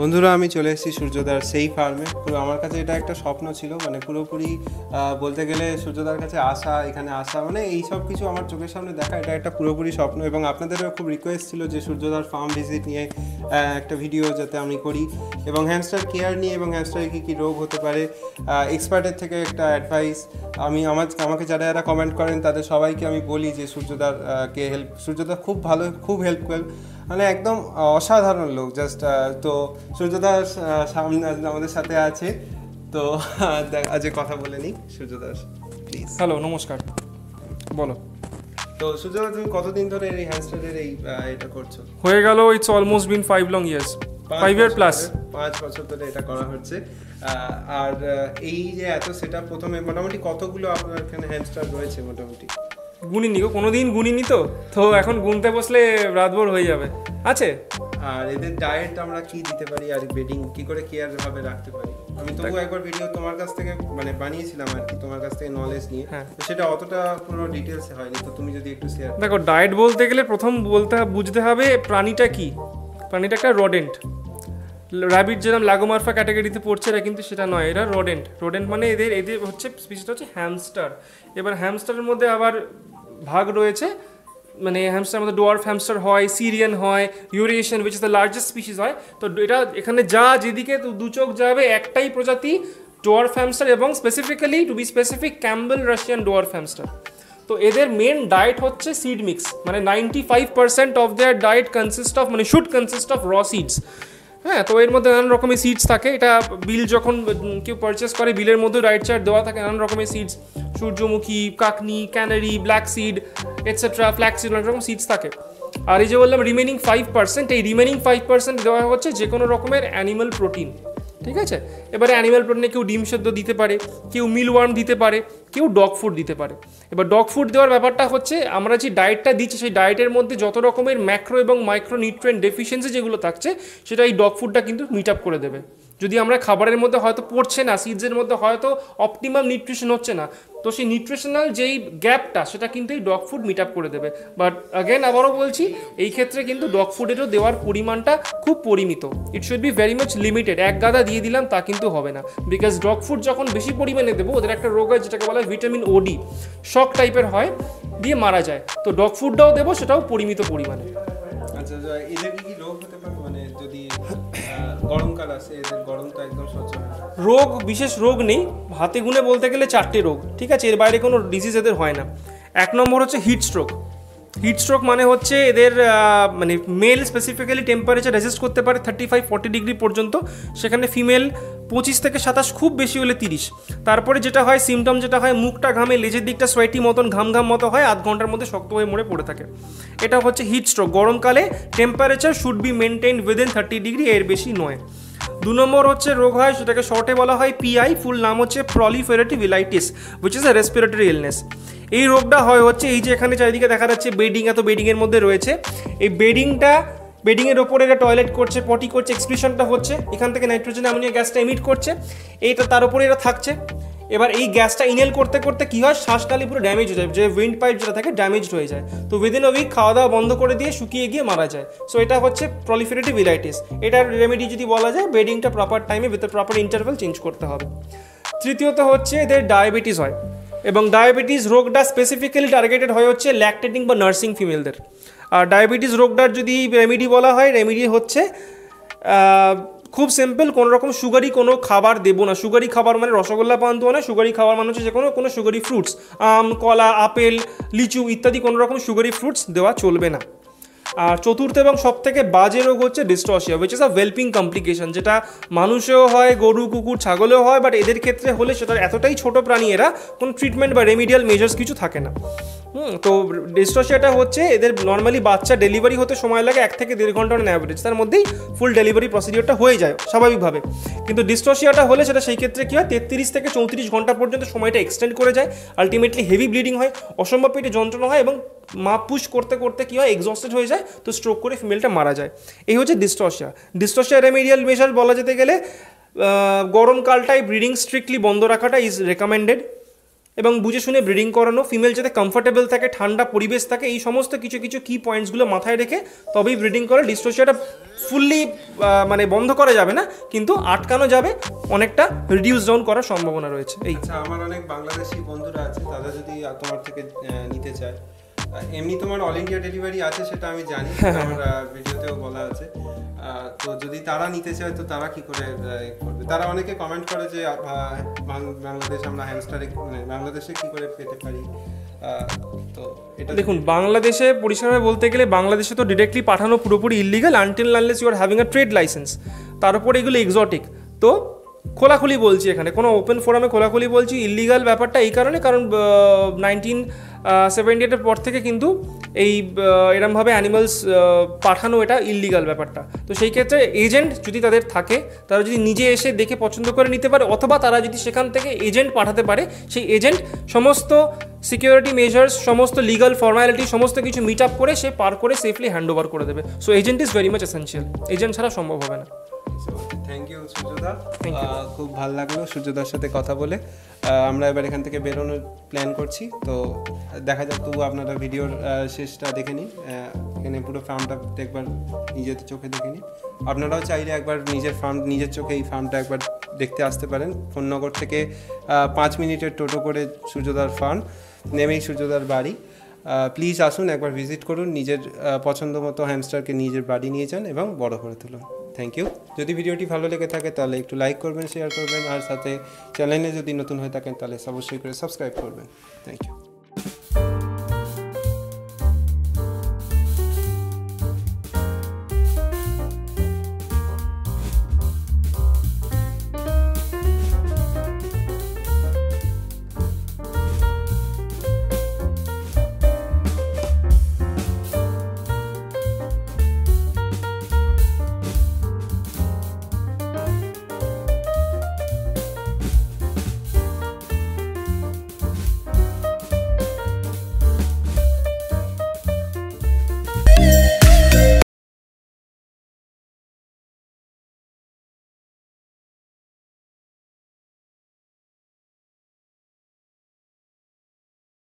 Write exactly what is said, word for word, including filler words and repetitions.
বন্ধুরা আমি চলে এসেছি সূর্যদার সেই ফার্মে। পুরো আমার কাছে এটা একটা স্বপ্ন ছিল, মানে পুরোপুরি বলতে গেলে সূর্যদার কাছে আসা, এখানে আসা, মানে এই সব কিছু আমার চোখের সামনে দেখা, এটা একটা পুরোপুরি স্বপ্ন। এবং আপনাদেরও খুব রিকোয়েস্ট ছিল যে সূর্যদার ফার্ম ভিজিট নিয়ে একটা ভিডিও যাতে আমি করি, এবং হ্যামস্টার কেয়ার নিয়ে, এবং হ্যামস্টারে কী কী রোগ হতে পারে, এক্সপার্টের থেকে একটা অ্যাডভাইস। আমি আমার আমাকে যারা যারা কমেন্ট করেন তাদের সবাইকে আমি বলি যে সূর্যদার কে হেল্প, সূর্যদা খুব ভালো, খুব হেল্পফুল, মানে একদম অসাধারণ লোক জাস্ট। তো সূর্যদার সামনে আমাদের সাথে আছে, তো আজকে কথা বলে নিই। সূর্যদার প্লিজ। হ্যালো, নমস্কার, বলো। তো সূর্যদা তুমি কতদিন ধরে এই হ্যামস্টারের এই এটা করছো? হয়ে গেল, it's almost been five long years, five year plus. পাঁচ বছর ধরে এটা করা হচ্ছে। আর এই যে এত সেট আপ, প্রথমে মোটামুটি কতগুলো আপনার এখানে হ্যামস্টার রয়েছে? মোটামুটি গুনিনি গো, কোনোদিন গুনিনি তো তো এখন গুনতে বসলে রাতভর হয়ে যাবে। আছে। আর এদের ডায়েট আমরা কি দিতে পারি, আর বেডিং কি করে কেয়ার ভাবে রাখতে পারি? আমি তবু একবার ভিডিও তোমার কাছ থেকে মানে বানিয়েছিলাম আর কি, তোমার কাছ থেকে নলেজ নিয়ে, সেটা অতটা পুরো ডিটেলসে হয়নি, তো তুমি যদি একটু শেয়ার। দেখো, ডায়েট বলতে গেলে প্রথম বলতে বুঝতে হবে প্রাণীটা কি। প্রাণীটা একটা রডেন্ট। র্যাবিট যেরকম লাগোমারফা ক্যাটাগরিতে পড়ছে, এরা কিন্তু সেটা নয়, এরা রডেন্ট। রডেন্ট মানে এদের এদের হচ্ছে স্পিসিসটা হচ্ছে হ্যামস্টার। এবার হ্যামস্টারের মধ্যে আবার ভাগ রয়েছে, মানে হ্যামস্টার মধ্যে ডোয়ার্ফ হ্যামস্টার হয়, সিরিয়ান হয়, Eurasian which is the largest species হয়। তো এটা এখানে যা যেদিকে দু চোখ যাবে একটাই প্রজাতি ডোয়ার্ফ হ্যামস্টার, এবং specifically to be specific Campbell Russian dwarf hamster. তো এদের মেন ডায়েট হচ্ছে সিড মিক্স, মানে ninety five percent of their diet consist of, মানে should consist of raw seeds. হ্যাঁ, তো এর মধ্যে নানান রকমের সিডস থাকে। এটা বিল যখন কেউ পারচেস করে, বিলের মধ্যে ডায়েট চার্ট দেওয়া থাকে, নানান রকমের সিডস, সূর্যমুখী, কাকনি, canary, black seed etcetera, flax seed, অনেক রকম সিডস থাকে। আর এই যে বললাম রিমেনিং ফাইভ পার্সেন্ট, এই রিমেনিং ফাইভ পার্সেন্ট দেওয়া হচ্ছে যে কোনো রকমের অ্যানিমাল প্রোটিন। ঠিক আছে, এবারে অ্যানিমাল প্রোটিনে কেউ ডিম সেদ্ধ দিতে পারে, কেউ মিল ওয়ার্ম দিতে পারে, কেউ ডগ ফুড দিতে পারে। এবার ডগ ফুড দেওয়ার ব্যাপারটা হচ্ছে, আমরা যে ডায়েটটা দিচ্ছি সেই ডায়েটের মধ্যে যত রকমের ম্যাক্রো এবং মাইক্রো নিউট্রিয়েন্ট ডেফিসিয়েন্সি যেগুলো থাকছে, সেটা এই ডগ ফুডটা কিন্তু মিট আপ করে দেবে। যদি আমরা খাবারের মধ্যে হয়তো পড়ছে না, সিডসের মধ্যে হয়তো অপটিমাম নিউট্রিশন হচ্ছে না, তো সেই নিউট্রিশনাল যেই গ্যাপটা সেটা কিন্তু এই ডগ ফুড মিট আপ করে দেবে। বাট অ্যাগেন আবারও বলছি, এই ক্ষেত্রে কিন্তু ডগ ফুডেরও দেওয়ার পরিমাণটা খুব পরিমিত। It should be very much limited. এক গাদা দিয়ে দিলাম তা কিন্তু হবে না, বিকজ ডগ ফুড যখন বেশি পরিমাণে দেবো, ওদের একটা রোগ হয় যেটাকে বলা হয় ভিটামিন ওডি, শক টাইপের হয়, দিয়ে মারা যায়। তো ডগ ফুডটাও দেবো, সেটাও পরিমিত পরিমাণে। আচ্ছা, এদের কি কি রোগ হতে পারে? মানে যদি গরমকাল আসে, এদের গরম তো একদম সহ্য হয় না। রোগ, বিশেষ রোগ নেই, হাতে গুনে বলতে গেলে চারটে রোগ, ঠিক আছে, এর বাইরে কোনো ডিজিজ এদের হয় না। এক নম্বর হচ্ছে হিট স্ট্রোক। হিট স্ট্রোক মানে হচ্ছে এদের মানে মেল স্পেসিফিক্যালি টেম্পারেচার রেজিস্ট করতে পারে থার্টি ফাইভ ফর্টি ডিগ্রি পর্যন্ত, সেখানে ফিমেল পঁচিশ থেকে সাতাশ, খুব বেশি হলে তিরিশ। তারপরে যেটা হয়, সিমটম যেটা হয়, মুখটা ঘামে, লেজের দিকটা সোয়েটি মতন ঘাম ঘাম মতো হয়, আধ ঘন্টার মধ্যে শক্ত হয়ে মরে পড়ে থাকে। এটা হচ্ছে হিট স্ট্রোক। গরমকালে temperature should be maintain within thirty degree, এর বেশি নয়। দু নম্বর হচ্ছে রোগ হয়, সেটাকে শর্টে বলা হয় পিআই, ফুল নাম হচ্ছে proliferative ileitis, which is a respiratory illness. এই রোগটা হয় হচ্ছে এই যে এখানে চারিদিকে দেখা যাচ্ছে বেডিং, এত বেডিংয়ের মধ্যে রয়েছে, এই বেডিংটা বেডিংয়ের ওপরে এরা টয়লেট করছে, পটি করছে, এক্সক্রিশনটা হচ্ছে, এখান থেকে নাইট্রোজেন অ্যামোনিয়া গ্যাসটা এমিট করছে, এইটা তার উপরে এরা থাকছে। এবার এই গ্যাসটা ইনহেল করতে করতে কী হয়, শ্বাসনালী পুরো ড্যামেজ হয়ে যায়, যে উইন্ড পাইপ যেটা থাকে ড্যামেজড হয়ে যায়। তো উইদিন আ উইক খাওয়া দাওয়া বন্ধ করে দিয়ে শুকিয়ে গিয়ে মারা যায়। সো এটা হচ্ছে প্রলিফেরেটিভ ইলাইটিস। এটার রেমেডি যদি বলা যায়, বেডিংটা প্রপার টাইমে উইথ প্রপার ইন্টারভ্যাল চেঞ্জ করতে হবে। তৃতীয়ত হচ্ছে এদের ডায়াবেটিস হয়, এবং ডায়াবেটিস রোগটা স্পেসিফিক্যালি টার্গেটেড হয় হচ্ছে ল্যাকটেটিং বা নার্সিং ফিমেলদের। আর ডায়াবেটিস রোগটার যদি রেমেডি বলা হয়, রেমেডি হচ্ছে খুব সিম্পল, কোনো রকম সুগারি কোনো খাবার দেবো না। সুগারি খাবার মানে রসগোল্লা পান্তুয়া না, সুগারি খাবার মানে হচ্ছে যে কোনো কোনো সুগারি ফ্রুটস, আম, কলা, আপেল, লিচু ইত্যাদি কোনো রকম সুগারি ফ্রুটস দেওয়া চলবে না। আর চতুর্থ এবং সব থেকে বাজে রোগ হচ্ছে dystocia, which is a whelping complication, যেটা মানুষেও হয়, গরু, কুকুর, ছাগলেও হয়, বাট এদের ক্ষেত্রে হলে সেটা এতটাই ছোটো প্রাণী, এরা কোনো ট্রিটমেন্ট বা রেমিডিয়াল মেজার্স কিছু থাকে না। হুম তো ডিস্ট্রসিয়াটা হচ্ছে এদের নর্মালি বাচ্চা ডেলিভারি হতে সময় লাগে এক থেকে দেড় ঘন্টা অন অ্যাভারেজ, তার মধ্যেই ফুল ডেলিভারি প্রসিডিওরটা হয়ে যায় স্বাভাবিকভাবে। কিন্তু ডিস্ট্রসিয়াটা হলে সেটা সেই ক্ষেত্রে কী হয়, তেত্রিশ থেকে চৌত্রিশ ঘন্টা পর্যন্ত সময়টা এক্সটেন্ড করে যায়, আলটিমেটলি হেভি ব্লিডিং হয়, অসম্ভব পেটে যন্ত্রণা হয়, এবং মা পুশ করতে করতে কী হয়, এক্সস্টেড হয়ে যায়, তো স্ট্রোক করে ফিমেলটা মারা যায়। এই হচ্ছে ডিস্ট্রসিয়া। ডিস্ট্রসিয়া রেমেডিয়াল মেজার বলা যেতে গেলে গরমকালটায় ব্রিডিং স্ট্রিক্টলি বন্ধ রাখাটা ইজ রেকমেন্ডেড। এবং বুঝে শুনে ব্রিডিং করানো, ফিমেল যাতে কমফোর্টেবল থাকে, ঠান্ডা পরিবেশ থাকে, এই সমস্ত কিছু কিছু কি পয়েন্টসগুলো মাথায় রেখে তবেই ব্রিডিং করে। ডিস্ট্রোসিয়াটা ফুললি মানে বন্ধ করা যাবে না, কিন্তু আটকানো যাবে, অনেকটা রিডিউস ডাউন করার সম্ভাবনা রয়েছে। এই আচ্ছা, আমার অনেক বাংলাদেশি বন্ধুরা আছে, তারা যদি তোমার থেকে নিতে চায়, এমনি তোমার অল ইন্ডিয়া ডেলিভারি আছে সেটা আমি জানি, আমার ভিডিওতেও বলা আছে, তো যদি তারা নিতে চায় তো তারা কি করে করবে? তারা অনেকে কমেন্ট করে যে বাংলাদেশ আমরা হ্যামস্টারে মানে বাংলাদেশে কি করে পেতে পারি, তো এটা দেখুন বাংলাদেশে পরিষ্কারভাবে বলতে গেলে বাংলাদেশে তো ডিরেক্টলি পাঠানো পুরোপুরি illegal until unless you are having a trade license. তার উপরে এগুলো এক্সোটিক, তো খোলাখুলি বলছি, এখানে কোনো ওপেন ফোরামে খোলাখুলি বলছি ইলিগাল ব্যাপারটা এই কারণে, কারণ নাইনটিন সেভেন্টি এইটের পর থেকে কিন্তু এই এরমভাবে অ্যানিমালস পাঠানো এটা ইলিগাল ব্যাপারটা। তো সেই ক্ষেত্রে এজেন্ট যদি তাদের থাকে, তারা যদি নিজে এসে দেখে পছন্দ করে নিতে পারে, অথবা তারা যদি সেখান থেকে এজেন্ট পাঠাতে পারে, সেই এজেন্ট সমস্ত সিকিউরিটি মেজার্স, সমস্ত লিগাল ফর্মালিটি সমস্ত কিছু মিট আপ করে সে পার করে সেফলি হ্যান্ড ওভার করে দেবে। So agent is very much essential, agent ছাড়া সম্ভব হবে না। থ্যাংক ইউ সূর্যদা, খুব ভালো লাগলো সূর্যদার সাথে কথা বলে। আমরা এবার এখান থেকে বেরোনোর প্ল্যান করছি, তো দেখা যাক, তবু আপনারা ভিডিওর শেষটা দেখে নিন, এখানে পুরো ফার্মটা একবার নিজের চোখে দেখে নিন। আপনারাও চাইলে একবার নিজের ফার্ম নিজের চোখে এই ফার্মটা একবার দেখতে আসতে পারেন। ফোননগর থেকে পাঁচ মিনিটের টোটো করে সূর্যদার ফার্ম, নেমেই সূর্যদার বাড়ি। প্লিজ আসুন, একবার ভিজিট করুন, নিজের পছন্দ মতো হ্যামস্টারকে নিজের বাড়ি নিয়ে যান এবং বড় করে তুলুন। Thank you. যদি ভিডিওটি ভালো লেগে থাকে তাহলে একটু লাইক করবেন, শেয়ার করবেন, আর সাথে চ্যানেলে যদি নতুন হয়ে থাকেন তাহলে অবশ্যই করে সাবস্ক্রাইব করবেন। Thank you.